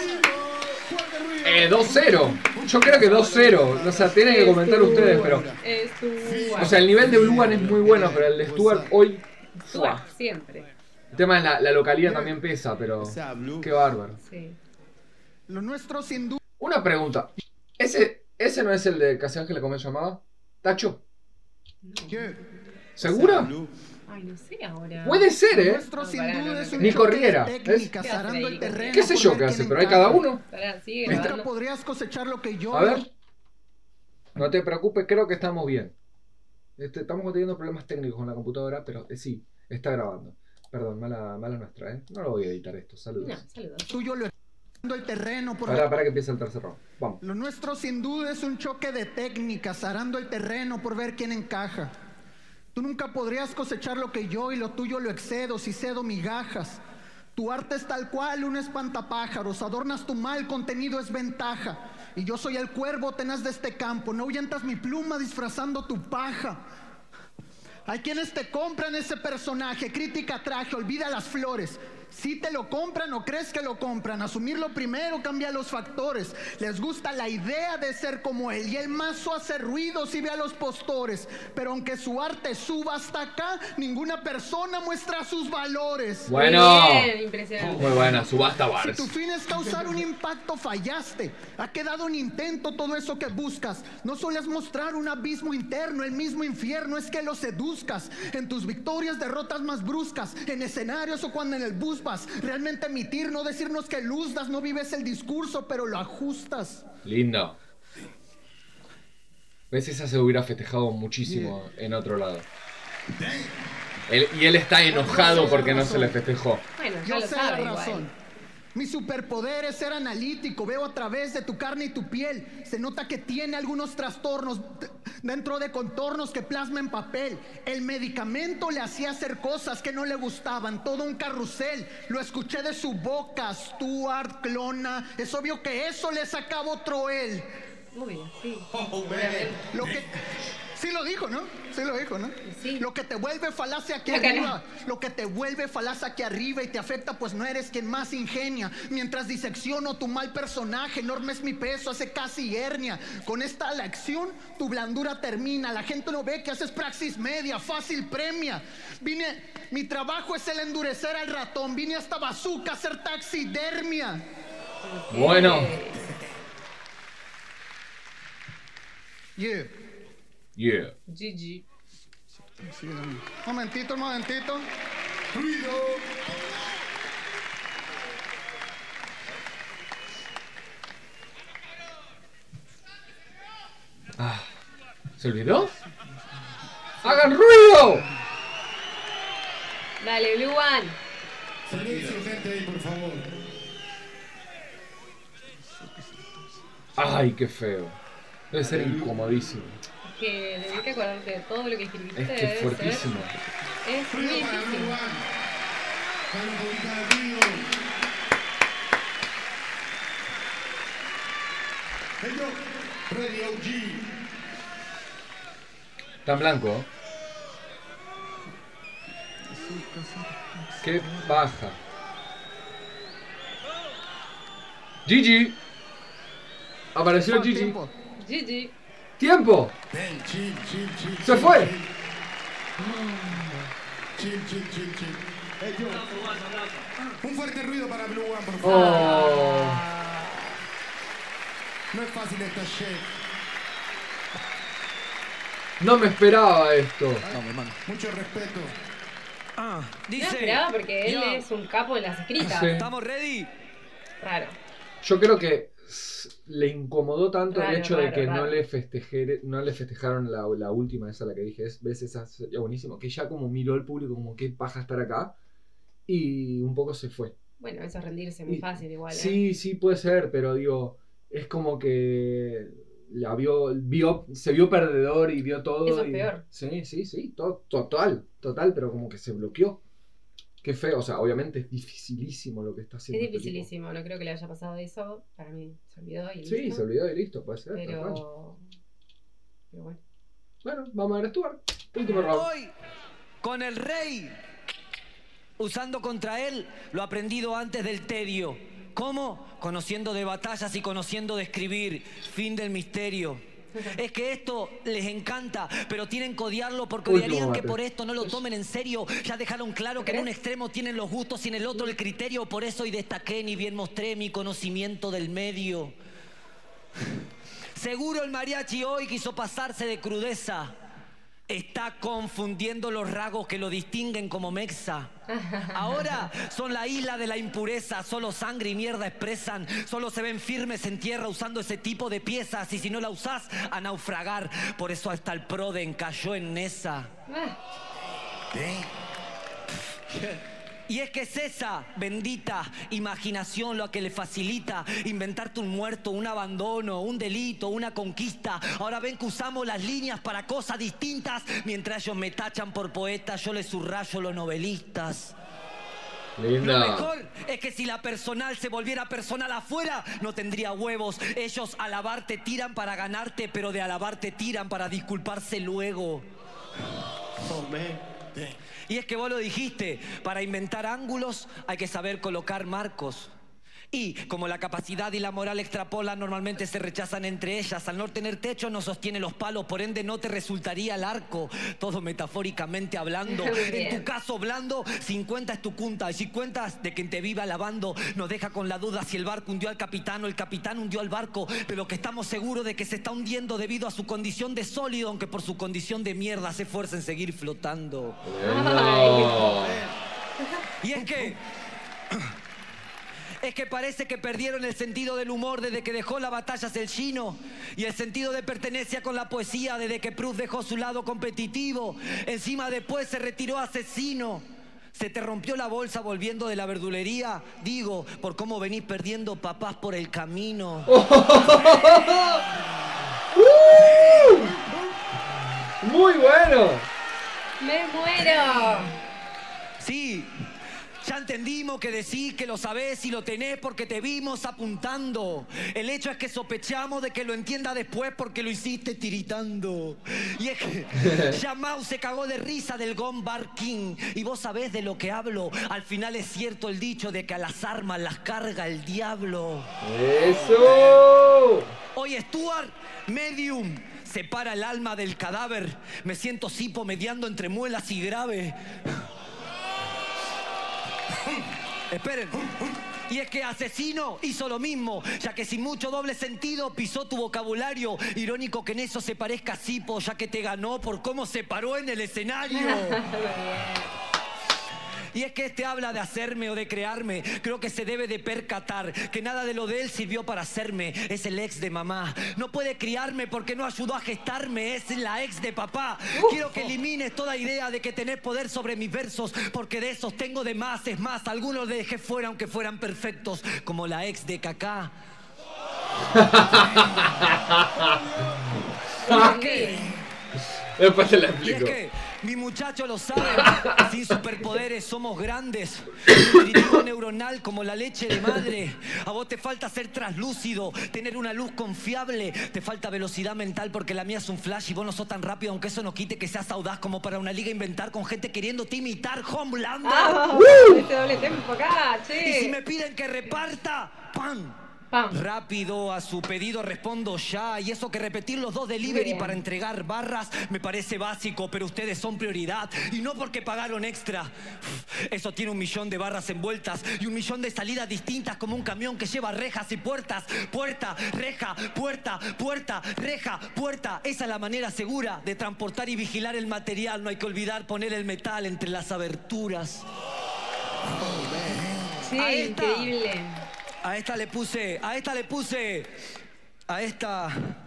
Eh, dos cero. Yo creo que dos cero. O sea, tienen que comentar ustedes, pero... Stuart. O sea, el nivel de Blue One es muy bueno, pero el de Stuart hoy... ¡fua! Stuart, siempre. El tema es la, la localidad también pesa, pero... Esa Blue. ¡Qué bárbaro! Sí. Lo nuestro sin duda. Una pregunta. ¿Ese, ese no es el de Casi Ángel como se llamaba? ¿Tacho? No. ¿Qué? ¿Segura? Esa Blue. Ay, no sé ahora. Puede ser, Lo ¿eh? nuestro No, sin pará, duda no, no, es no. un Ni choque de corriera, técnicas, ¿ves? arando el ¿Qué hace terreno ¿Qué sé por yo ver qué quién hace? Pero hay encaja. cada uno. Pará, sigue Nunca grabando. podrías cosechar lo que yo. A ver. No te preocupes, creo que estamos bien. Este, estamos teniendo problemas técnicos con la computadora, pero eh, sí, está grabando. Perdón, mala, mala nuestra, ¿eh? No lo voy a editar esto, saludos. No, saludos. Tuyo lo arando el terreno por Para, para que empiece el tercer round. Vamos. Lo nuestro sin duda es un choque de técnicas, arando el terreno por ver quién encaja. Tú nunca podrías cosechar lo que yo y lo tuyo lo excedo si cedo migajas. Tu arte es tal cual un espantapájaros, adornas tu mal contenido es ventaja. Y yo soy el cuervo tenaz de este campo, no ahuyentas mi pluma disfrazando tu paja. Hay quienes te compran ese personaje, crítica traje, olvida las flores. Si te lo compran o crees que lo compran, asumirlo primero cambia los factores. Les gusta la idea de ser como él y el mazo hace ruido si ve a los postores. Pero aunque su arte suba hasta acá, ninguna persona muestra sus valores. Bueno. Muy bien, impresionante. Muy buena, subasta Si bars. tu fin es causar un impacto, fallaste. Ha quedado un intento todo eso que buscas. No sueles mostrar un abismo interno, el mismo infierno es que lo seduzcas. En tus victorias, derrotas más bruscas, en escenarios o cuando en el bus vas. Realmente emitir, no decirnos que luzdas, no vives el discurso, pero lo ajustas. Lindo. ¿Ves? Esa se hubiera festejado muchísimo en otro lado. Él, y él está enojado porque no se le festejó. Bueno, ya Yo lo sé sabe la razón. igual. Mi superpoder es ser analítico, veo a través de tu carne y tu piel. Se nota que tiene algunos trastornos d- dentro de contornos que plasma en papel. El medicamento le hacía hacer cosas que no le gustaban, todo un carrusel. Lo escuché de su boca, Stuart, Clona. Es obvio que eso le sacaba otro él. Muy bien, sí. Oh, man. Lo que... Sí lo dijo, ¿no? Sí lo dijo, ¿no? Sí. Lo que te vuelve falacia aquí La cara. arriba. Lo que te vuelve falacia aquí arriba y te afecta, pues no eres quien más ingenia. Mientras disecciono tu mal personaje, enorme es mi peso, hace casi hernia. Con esta lección, tu blandura termina. La gente no ve que haces praxis media, fácil premia. Vine, mi trabajo es el endurecer al ratón. Vine hasta Bazooka a hacer taxidermia. Bueno. Yeah. Yeah. G G. Sí, un momentito, un momentito. Ruido. Ah, ¿se olvidó? ¡Hagan ruido! Dale, Blue One. Silencio, gente ahí, por favor. Ay, qué feo. Debe ser incomodísimo. Que debes que acordarte de todo lo que escribiste. Es que es debe ser- fuertísimo. Es muy Ruido para Blue difícil. One. Dale un poquito de ruido. Hey, yo. Ready, O G. Está en blanco. ¿eh? Qué paja. Gigi. Apareció Por Gigi. tiempo. G G. ¡Tiempo! Ven, chill, chill, chill. ¡Se chill, fue! Chill, chill, chill, chill. Hey, yo. Un fuerte ruido para Blue One, por favor. Oh. No es fácil esta shit. No me esperaba esto. Mucho respeto. Ah, No dice. esperaba porque él Yo, es un capo de las escritas. Sí. ¿Estamos ready? Raro. Yo creo que s- le incomodó tanto Raro, el hecho de raro, que no raro. le festejé, no le festejaron la, la última, esa la que dije, es, ves esa sería buenísimo, que ya como miró el público como qué paja estar acá y un poco se fue. Bueno, eso es rendirse muy Y- fácil igual. ¿eh? Sí, sí puede ser, pero digo, es como que la vio, vio, se vio perdedor y vio todo. Eso es y- peor. Sí, sí, sí, to- total, total, pero como que se bloqueó. Qué feo, o sea, obviamente es dificilísimo lo que está Es haciendo. este dificilísimo, no creo que le haya pasado eso. Para mí se olvidó y tipo. Sí, listo. se olvidó y listo, puede ser. tal cual. Pero. Pero bueno. Bueno, vamos a ver Stuart. Último round. Hoy, con el rey, usando contra él lo aprendido antes del tedio. ¿Cómo? Conociendo de batallas y conociendo de escribir. Fin del misterio. Es que esto les encanta, pero tienen que odiarlo porque Último odiarían que bate. por esto no lo tomen en serio. Ya dejaron claro que en un extremo tienen los gustos y en el otro el criterio. Por eso hoy destaqué ni bien mostré mi conocimiento del medio. Seguro el mariachi hoy quiso pasarse de crudeza. Está confundiendo los rasgos que lo distinguen como mexa. Ahora son la isla de la impureza. Solo sangre y mierda expresan. Solo se ven firmes en tierra usando ese tipo de piezas. Y si no la usás, a naufragar. Por eso hasta el Proden cayó en esa. Ah, Y es que es esa bendita imaginación lo que le facilita inventarte un muerto, un abandono, un delito, una conquista. Ahora ven que usamos las líneas para cosas distintas. Mientras ellos me tachan por poeta, yo les subrayo los novelistas. Lo Linda. mejor es que si la personal se volviera personal afuera, no tendría huevos. Ellos alabarte tiran para ganarte, pero de alabarte tiran para disculparse luego. Oh, man. Y es que vos lo dijiste, para inventar ángulos hay que saber colocar marcos. Y como la capacidad y la moral extrapolan, normalmente se rechazan entre ellas. Al no tener techo no sostiene los palos, por ende no te resultaría el arco. Todo metafóricamente hablando. Muy En bien. tu caso blando, cincuenta es tu cunta. Y si cuentas de quien te vive alabando, nos deja con la duda si el barco hundió al capitán o el capitán hundió al barco. Pero que estamos seguros de que se está hundiendo debido a su condición de sólido, aunque por su condición de mierda se esfuerza en seguir flotando. Lindo. Y es que Es que parece que perdieron el sentido del humor desde que dejó la batalla Celgino y el sentido de pertenencia con la poesía desde que Proust dejó su lado competitivo. Encima después se retiró asesino. Se te rompió la bolsa volviendo de la verdulería, digo, por cómo venís perdiendo papás por el camino. ¡Muy bueno! ¡Me muero! Sí, ya entendimos que decís que lo sabés y lo tenés porque te vimos apuntando. El hecho es que sospechamos de que lo entienda después porque lo hiciste tiritando. Y es que ya Mau se cagó de risa del Gon Bar King. Y vos sabés de lo que hablo. Al final es cierto el dicho de que a las armas las carga el diablo. ¡Eso! Hoy Stuart, medium, separa el alma del cadáver. Me siento sipo mediando entre muelas y grave. Esperen. Y es que Asesino hizo lo mismo, ya que sin mucho doble sentido pisó tu vocabulario. Irónico que en eso se parezca a Sipo, ya que te ganó por cómo se paró en el escenario. Y es que este habla de hacerme o de crearme. Creo que se debe de percatar que nada de lo de él sirvió para hacerme. Es el ex de mamá. No puede criarme porque no ayudó a gestarme. Es la ex de papá. Quiero que elimines toda idea de que tenés poder sobre mis versos, porque de esos tengo de más. Es más, algunos le dejé fuera aunque fueran perfectos, como la ex de Kaká. ¿Qué? Después te la Y explico. es que mi muchacho lo sabe, sin superpoderes somos grandes. Nutritivo neuronal como la leche de madre. A vos te falta ser translúcido, tener una luz confiable. Te falta velocidad mental porque la mía es un flash y vos no sos tan rápido, aunque eso no quite que seas audaz como para una liga inventar con gente queriéndote imitar. Homelander. ¡Ah! Este doble tempo acá, che. Y si me piden que reparta, ¡pam! Pam. Rápido a su pedido respondo ya. Y eso que repetir los dos delivery Bien. para entregar barras me parece básico, pero ustedes son prioridad. Y no porque pagaron extra. Eso tiene un millón de barras envueltas y un millón de salidas distintas, como un camión que lleva rejas y puertas. Puerta, reja, puerta, puerta, reja, puerta. Esa es la manera segura de transportar y vigilar el material. No hay que olvidar poner el metal entre las aberturas. Sí, Ahí está. increíble. A esta le puse, a esta le puse, a esta,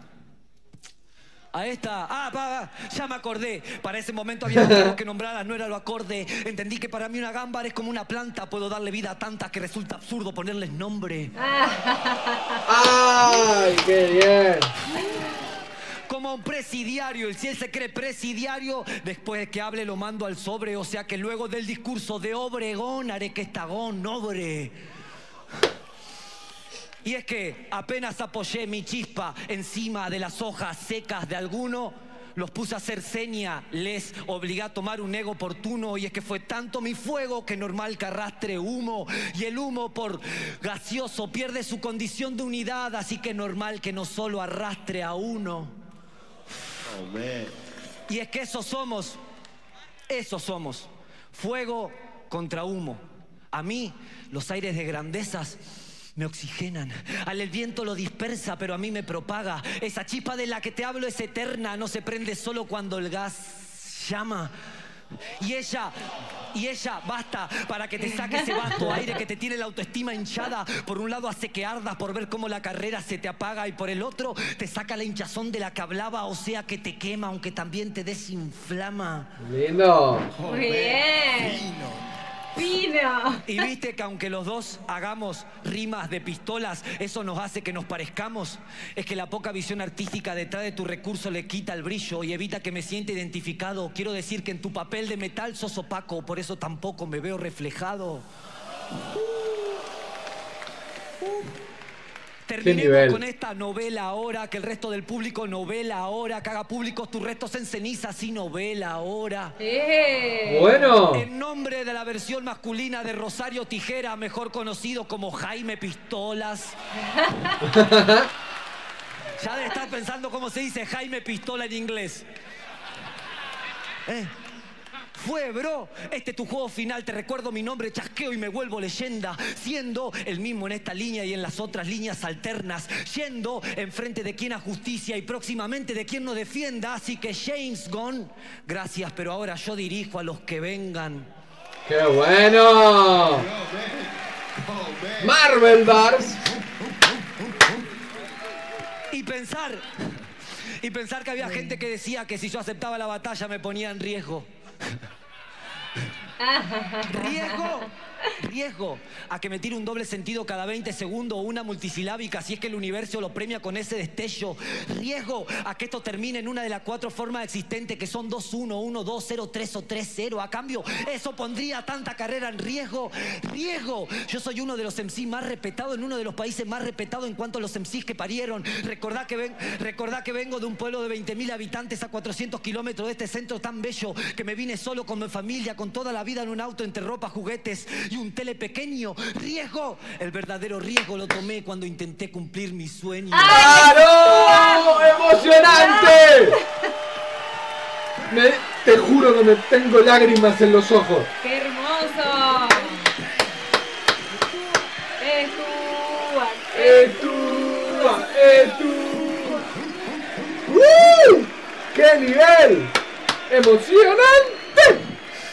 a esta, ah, pa, ya me acordé. Para ese momento había algo que nombrara, no era lo acorde. Entendí que para mí una gámbara es como una planta. Puedo darle vida a tantas que resulta absurdo ponerles nombre. ¡Ay, qué bien! Como un presidiario, y si él se cree presidiario, después de que hable lo mando al sobre. O sea que luego del discurso de Obregón haré que estagón obre. Y es que apenas apoyé mi chispa encima de las hojas secas de alguno, los puse a hacer seña, les obligué a tomar un ego oportuno. Y es que fue tanto mi fuego que normal que arrastre humo. Y el humo por gaseoso pierde su condición de unidad, así que normal que no solo arrastre a uno. Oh, man. Y es que esos somos, esos somos, fuego contra humo. A mí los aires de grandezas me oxigenan. Al el viento lo dispersa, pero a mí me propaga. Esa chispa de la que te hablo es eterna. No se prende solo cuando el gas llama. Y ella, y ella, basta para que te saque ese vasto aire que te tiene la autoestima hinchada. Por un lado hace que ardas por ver cómo la carrera se te apaga, y por el otro te saca la hinchazón de la que hablaba. O sea que te quema, aunque también te desinflama. Lindo. Muy bien. Fino. Fino. Y viste que aunque los dos hagamos rimas de pistolas, eso nos hace que nos parezcamos. Es que la poca visión artística detrás de tu recurso le quita el brillo y evita que me sienta identificado. Quiero decir que en tu papel de metal sos opaco, por eso tampoco me veo reflejado. Terminemos con esta novela ahora, que el resto del público novela ahora, que haga públicos tus restos en ceniza, sí novela ahora. Eh. Bueno. En nombre de la versión masculina de Rosario Tijera, mejor conocido como Jaime Pistolas. Ya debe estar pensando cómo se dice Jaime Pistola en inglés. ¿Eh? Fue, bro, este es tu juego final, te recuerdo mi nombre, chasqueo y me vuelvo leyenda, siendo el mismo en esta línea y en las otras líneas alternas, yendo enfrente de quien a justicia y próximamente de quien no defienda. Así que James Gunn, gracias, pero ahora yo dirijo a los que vengan. ¡Qué bueno! Oh, man. Marvel Bars. Y pensar, y pensar que había gente que decía que si yo aceptaba la batalla me ponía en riesgo. ¿Riesgo? Riesgo a que me tire un doble sentido cada veinte segundos o una multisilábica si es que el universo lo premia con ese destello. Riesgo a que esto termine en una de las cuatro formas existentes que son dos uno, uno dos, cero tres o tres cero. A cambio, eso pondría tanta carrera en riesgo. Riesgo. Yo soy uno de los M C más respetados en uno de los países más respetados en cuanto a los M Cs que parieron. Recordá que, ven, recordá que vengo de un pueblo de veinte mil habitantes a cuatrocientos kilómetros de este centro tan bello que me vine solo con mi familia, con toda la vida en un auto entre ropa, juguetes y un tele pequeño. Riesgo. El verdadero riesgo lo tomé cuando intenté cumplir mi sueño. ¡Claro! ¡Emocionante! Me, te juro que me tengo lágrimas en los ojos. ¡Qué hermoso! ¡Es tu! ¡Es tu! ¡Es tu! ¡Uh! ¡Qué nivel! ¡Emocionante!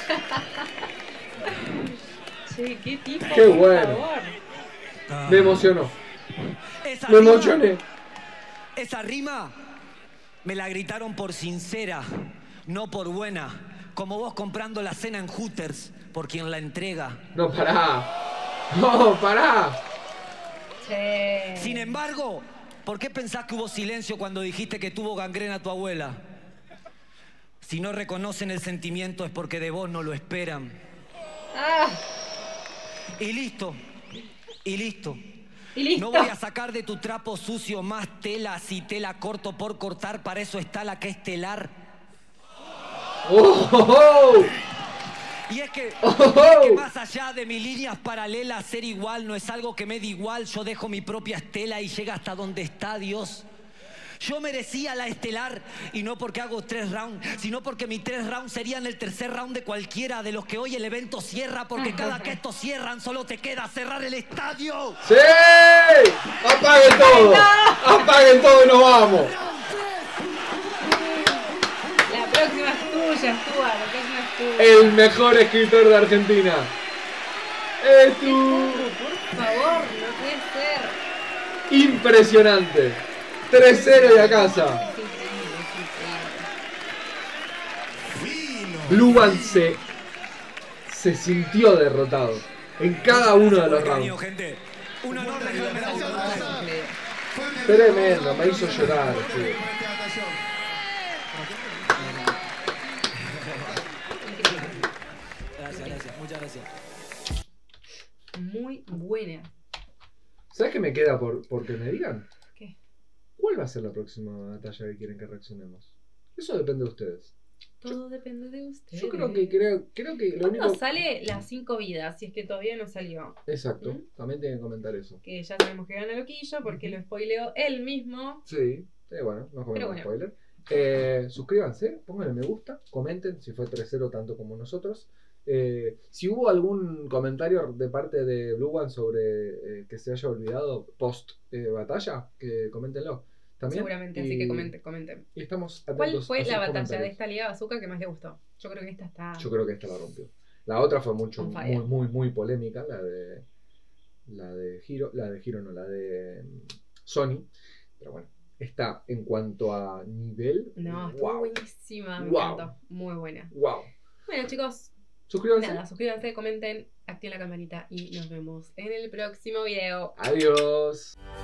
Che, qué tipo, Qué por bueno. favor. Me emocionó. Esa Me rima- emocioné. Esa rima me la gritaron por sincera, no por buena. Como vos comprando la cena en Hooters por quien la entrega. No, pará. No, pará. Che. Sin embargo, ¿por qué pensás que hubo silencio cuando dijiste que tuvo gangrena tu abuela? Si no reconocen el sentimiento es porque de vos no lo esperan. Ah, Y listo, y listo. y listo. No voy a sacar de tu trapo sucio más tela si tela corto por cortar, para eso está la que es telar. Oh, oh, oh. Y es que, Oh, y es que oh. más allá de mis líneas paralelas, ser igual no es algo que me da igual. Yo dejo mi propia estela y llega hasta donde está Dios. Yo merecía la estelar y no porque hago tres rounds, sino porque mis tres rounds serían el tercer round de cualquiera de los que hoy el evento cierra, porque cada que estos cierran solo te queda cerrar el estadio. ¡Sí! ¡Apaguen todo! ¡Apaguen todo y nos vamos! La próxima es tuya, Stuart. La próxima es tuya. El mejor escritor de Argentina. Es tu. Por favor, no puede ser. Impresionante. tres cero y a casa. Es increíble, es increíble. Fino. Blue One se, se sintió derrotado en cada uno de los Cariño, rounds. gente. Un honor dejarme la Gracias, voluntad. Rosa. Fuerte Tremendo, aplauso. me hizo llorar. Fuerte Sí. aplauso para esta batalla. Gracias, gracias, muchas gracias. Muy buena. ¿Sabes qué me queda por, por que me digan? ¿Qué? ¿Cuál va a ser la próxima batalla que quieren que reaccionemos? Eso depende de ustedes. Todo depende de ustedes. Yo creo que creo, creo que lo ¿Cuándo único. sale las cinco vidas? Si es que todavía no salió. Exacto, ¿Mm? también tienen que comentar eso. Que ya sabemos que gana Loquillo porque lo spoileó él mismo. Sí, sí, bueno, no Pero comemos bueno. spoiler. Eh, suscríbanse, pónganle me gusta, comenten si fue tres cero tanto como nosotros. Eh, si hubo algún comentario de parte de Blue One sobre eh, que se haya olvidado post eh, batalla, que coméntenlo también. Seguramente, Y- así que comenten, comenten. Y estamos ¿Cuál atentos fue a sus la batalla de comentarios. esta Liga Bazooka que más le gustó? Yo creo que esta está... Yo creo que esta la rompió. La otra fue mucho, On muy, fire. muy, muy polémica, la de la de Hiro, la de Hiro no, la de mm, Sony. Pero bueno, esta en cuanto a nivel, No, estuvo wow, buenísima, me Wow. encantó. Muy buena. wow. Bueno, chicos, Suscríbanse. nada, suscríbanse, comenten, activen la campanita y nos vemos en el próximo video. Adiós.